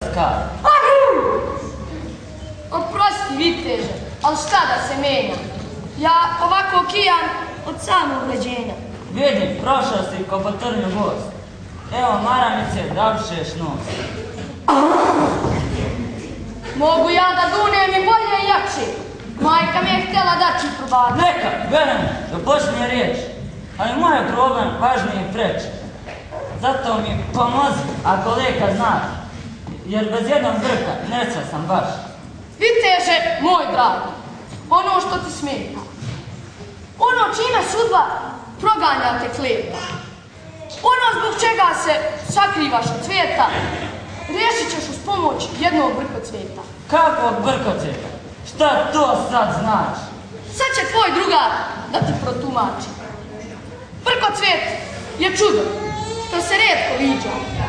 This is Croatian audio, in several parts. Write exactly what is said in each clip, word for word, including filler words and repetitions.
Kada? Oprosti, viteže, ali šta da se menja? Ja ovako kijam od samog rođenja. Vidim, prošao si ko po trnju gost. Evo maramice, da ušeš nos. Mogu ja da dunem i bolje i jače. Majka mi je htjela da ću probati. Neka, verujem, da počne riječ. Ali moj je problem važniji i preče. Zato mi pomozi, ako leka znaš. Jer bez jednog brka neća sam baš. Viteže, moj dragi, ono što ti smeta. Ono čime sudba proganja te kleta. Ono zbog čega se sakrivaš od cvijeta, riješit ćeš uz pomoć jednog brkocvijeta. Kakvog brkocvijeta? Šta to sad znaš? Sad će tvoj drugar da ti protumači. Brkocvijet je čudo, što se rijetko viđa.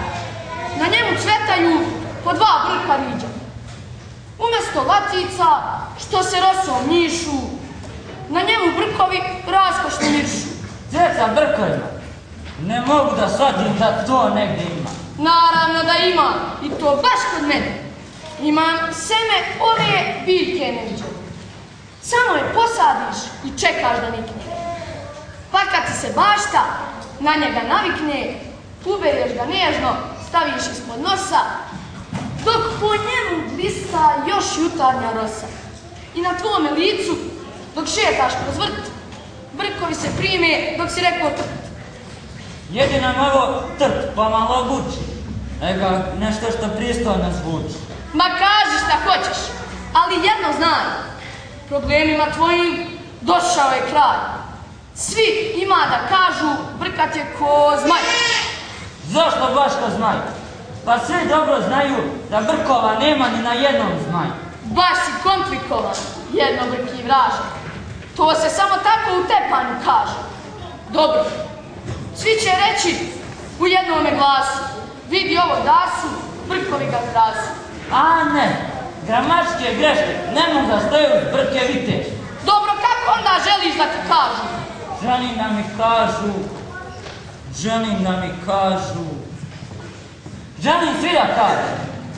Na njemu cvetaju po dva brka riđa. Umjesto latica, što se rosom njišu, na njemu brkovi raskošno miršu. Cveca brkovima? Ne mogu da shvatim da to negdje ima. Naravno da ima, i to baš kod mene. Imam seme ove biljke neviđene. Samo je posadiš i čekaš da nikne. Pa kad ti se bašta na njega navikne, ubereš ga nežno, staviš ispod nosa, dok po njemu blista još jutarnja rosa. I na tvome licu, dok šetaš kroz vrt, brkovi se prime dok si rekao trt. Jedino me ovo trt pomalo buči, nego nešto što pristojno zvuči. Ma kaži šta hoćeš, ali jedno znaj, problemima tvojim došao je kraj. Svi ima da kažu brkat je ko zmaj. Zašto baš ko zmaj? Pa svi dobro znaju da brkova nema ni na jednom zmaju. Baš si komplikovan, jednobrki vraže. To se samo tako u tepanju kaže. Dobro, svi će reći u jednome glasu, vidi ovo dasu, brkovi ga krasi. A ne, gramačke greške ne mogu da stoju uz brke viteš. Dobro, kako onda želiš da ti kažu? Želim da mi kažu, želim da mi kažu, želim svi da kažu.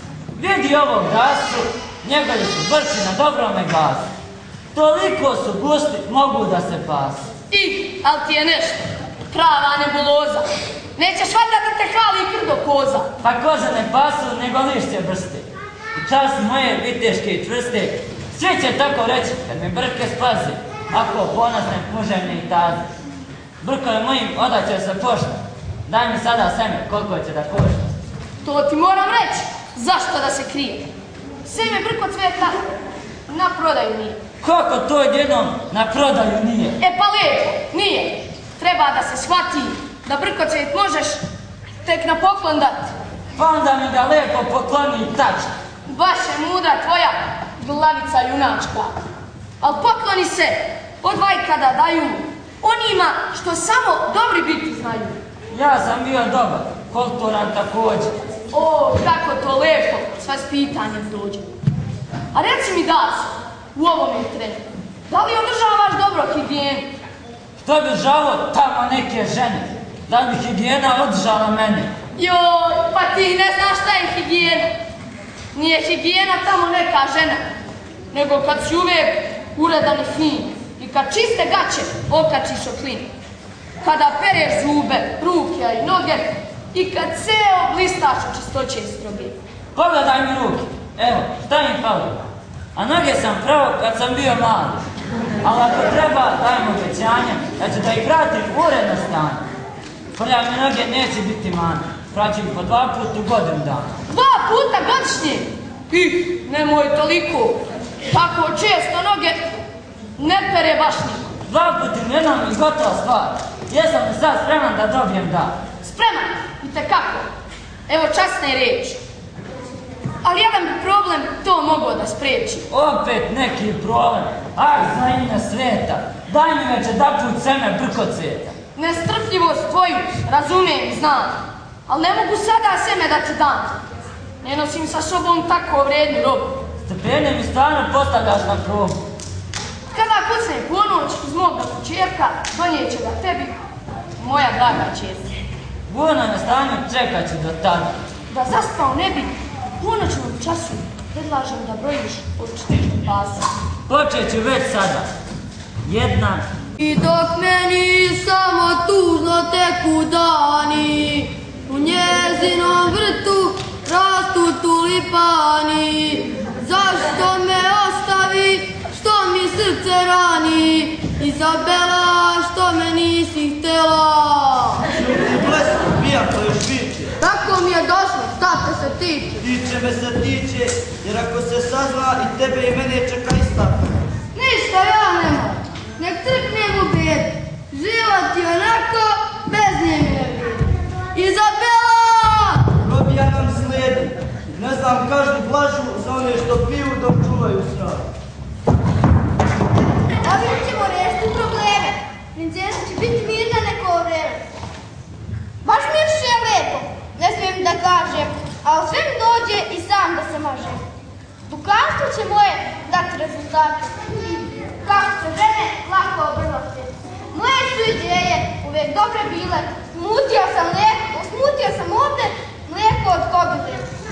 Vidi ovog dasu, njegovi su brci na dobrome glasu. Toliko su gusti, mogu da se pasu. I, ali ti je nešto, prava nebuloza. Nećeš valjda da te hvali krdo koza. Pa koze ne pasu, nego lišće brste. I čas moje viteške i čvrste, svi će tako reći kad mi brke spaze, ako ponosne puževne i taze. Brkove mojim odaće se pošta, daj mi sada seme, koliko će da košta. To ti moram reći, zašto da se krije. Seme brkocvijeta na prodaju nije. Kako to jednom na prodaju nije? E pa lijepo, nije. Treba da se shvati da brkocvijet možeš tek na poklon dati. Pa onda mi ga lijepo pokloni i tačka. Baš je mudra tvoja glavica junačka. Al pokloni se od vajkada daju onima što samo dobri biti znaju. Ja sam bio dobar, kulturan također. O, kako to lijepo s vaspitanjem dođe. A reci mi das, u ovome trenu, da li održavaš dobro higijenu? Što bi žalo tamo neke žene, da bi higijena održala mene? Joj, pa ti ne znaš šta je higijena. Nije higijena tamo neka žena, nego kad si uvijek uredan i fin i kad čiste gaće okačiš oklin. Kada pereš zube, ruke i noge i kad ceo blistaš u čistoće i stroge. Pogledaj mi ruke, evo, šta mi fali? A noge sam pravo kad sam bio mali. Ali ako treba, dajem obećanje da ću da ih vratim u uredno stanje. Prlja mi noge neće biti mane, praćim po dva puta u godinu dana. Dva puta godišnje? Ih, nemoj toliko. Tako često noge ne pere baš niko. Dva puta jednom i gotova stvar. Jesam li sad spreman da dobijem da? Spreman? I tekako. Evo časne riječi. Ali jedan bi problem to mogao da spreči. Opet neki problem. Ah, znajina sveta. Daj mi već jedan put seme brkocvijeta. Nestrpljivost tvoju razumijem i znam. Ali ne mogu sada seme da ti dam. Ne nosim sa sobom tako vrednu robu. Strpljenje mi stvarno postavljaš na probu. Kada kucne ponoć iz moga kućerka, donijet će ga tebi, moja draga čerka. Budno na stanju čekat ću do tada. Da zaspao ne bi, ponoć času predlažem da brojiš od četiri do dvadeset. Počet ću već sada. Jedna. I dok meni samo tužno teku dani, u njezinom vrtu rastu tulipani. Zašto me ostavi, što mi srce rani, Izabela, što me nisi htjela? Šuti blesko, Bianko još viče. Tako mi je došlo, šta te se tiče? Tiče me se tiče, jer ako se sazna i tebe i mene čeka ista. Ništa ja ne moram, nek trknem u bijedu. Život je onako, bez nje mi ne vidi. Izabela! Robija nam slijedi. Ne znam, kažu blažu za one što piju dok čuvaju strah. Ovim ćemo rešiti probleme. Princesa će biti mirna neko vreme. Baš mi je lepo, ne smijem da kažem, ali sve mi dođe i sam da se mažem. Bogatstvo će moje dati rezultate. Kako se žene lako obrnuti. Moje su ideje uvijek dobre bile. Smutio sam mlijeko, smutio sam ovdje mlijeko od kobile.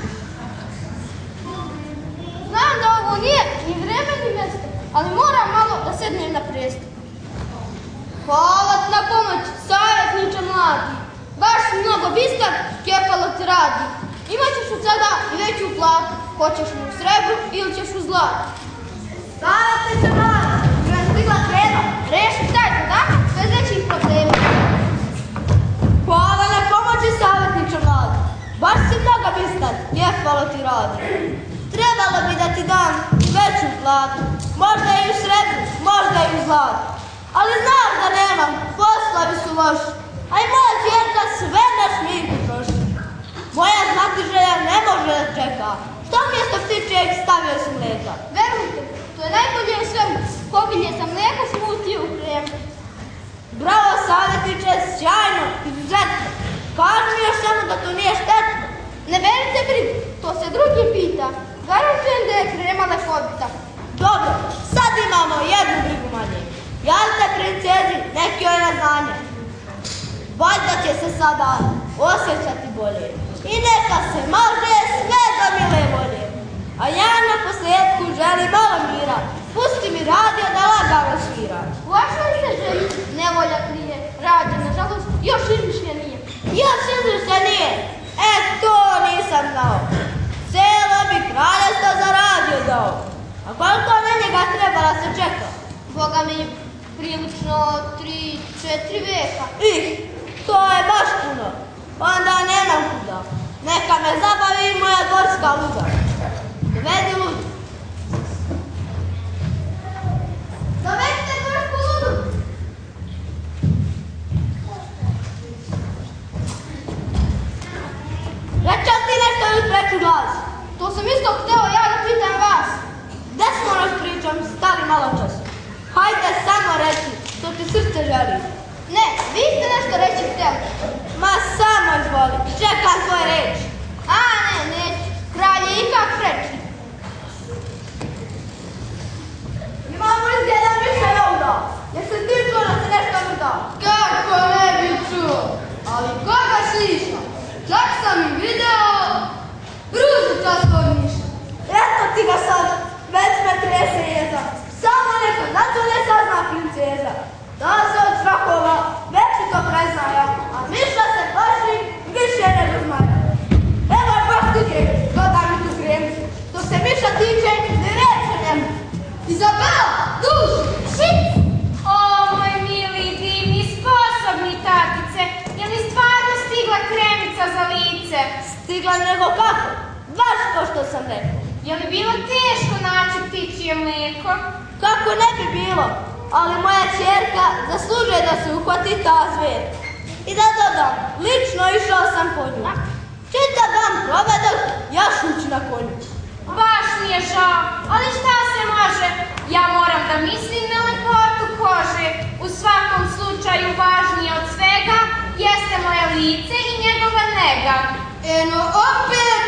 Znam da ovo nije ni vreme ni mjesto, ali moram malo da sednem na prijestup. Hvala ti na pomoć, savjetniče mladi. Baš si mnogo bistar, kepalo ti radi. Imat ćeš od sada i veću platu. Hoćeš li u srebru ili ćeš u zlatu? Savjetniče mladi, kad je stigla krema, reši taj zadatak bez većih problema. Hvala na pomoći, savjetniče mladi. Baš si mnogo bistar, kepalo ti radi. Trebalo bi da ti dam veću platu, možda i u srebru, možda i u zlatu. Ali znaš da nemam, poslovi su loši, a i moja djerka sve na šminku troši. Moja znatiželja ne može da čeka, što mjesto ptičijeg stavio sam mlijeka. Verujte, to je najbolje u svemu, kobilje sam mlijeko smutio u kremu. Bravo, savjetniče, sjajno, izuzetno. Kaži mi još samo da to nije štetno. Ne verite brigu, to se drugi pita. Garantujem da je krema ljekovita. Dobro, sad imamo jednu brigu manje. Javite princezi neki joj na znanje. Valjda će se sada osjećati bolje. I neka se može sve do mile volje. A ja na posljedku želim malo mira. Pusti mi radio da lagano svira. U vašoj se želji nevolja krije. Radio, nažalost, još izmišlja nije. Još izmišlja nije? E, to nisam znao. Cijelo bi kraljevstvo za radio dao. A koliko na njega trebala se čeka? Boga mi, prilično tri, četiri veka. Ih, to je baš puno. Onda nemam kuda. Neka me zabavi moja dvorska luda. Dovedi ludu. Dovedite dvorsku ludu. Rečeo ti nešto ili preću glas? To sam isto hteo ja da pitam vas. Gde smo nas pričam stali malo čas? Hajde samo reći što ti srce želi. Ne, vi ste nešto reći htjeli. Ma samo izvoli, čekam tvoje reči. A ne, neću. Kralj je ikak preči. Imamo izgledan više onda. Jesi ti čuo da se nešto vrda? Kako ne bi čuo? Ali koga sliša? Čak sam i video Ružica svoj miša. Eto ti ga sad, već me trese jeza. Samo neka zato ne sazna princeza. Da se od svakova već i to preznaja, a miša se plaši više nego zmaja. Evo baš ti gdje, dodaj mi tu kremicu. Što se miša tiče, ne reče njemu. Izabela, duži, šit! O, moj mili, divni, sposobni tatice, je li stvarno stigla kremica za lice? Stigla nego kako? Baš ko što sam rekao. Je li bilo teško naći ptičije mlijeko? Kako ne bi bilo, ali moja ćerka zaslužuje da se uhvati ta zver. I da dodam, lično išao sam po nju. Čitav dan provedao, ja šući na konju. Baš mi je žao, ali šta se može? Ja moram da mislim na lepotu kože. U svakom slučaju važnije od svega jeste moje lice i njegova nega. Eno opet